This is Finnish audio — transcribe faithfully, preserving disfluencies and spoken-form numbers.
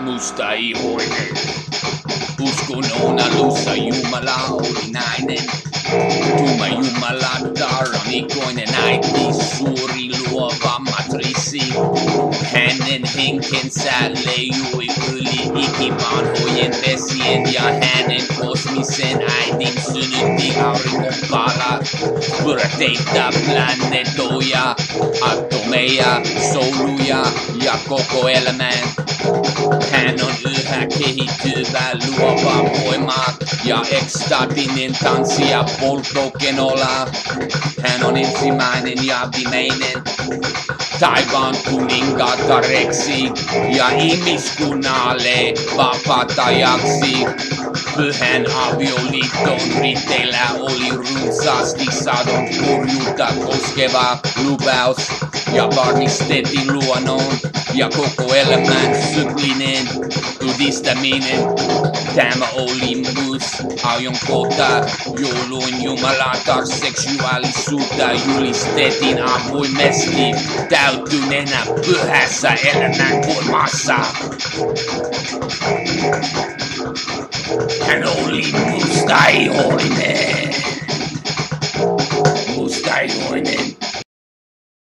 Mustaihoinen. Uskon on alussa Jumala oli nainen. Tuma Jumalatar on ikoinen äiti, suuri luova matriisi. Hänen henkensä leijui yli ikivanhojen vesien ja hänen kosmisen äidin synnytti auringon palat. Pyörteitä, planetoja, atomeja, soluja ja koko elämän. Hän on yhä kehittyvä luova voima ja ekstaattinen tanssija polttokenolla. Hän on ensimmäinen ja viimeinen taivaan kuningattareksi ja ihmiskunnalle vapauttajaksi. Pyhän avioliiton riteillä oli runsaasti sadon kurjuutta koskeva lupaus ja varmistettiin luonnon ja koko elämän syklinen yhdistäminen. Tämä oli myös ajankohta, jolloin Jumalatar seksuaalisuutta julistettiin avoimesti täytyneenä pyhässä elämän voimassa. Hän oli mustaihoinen. Mustaihoinen.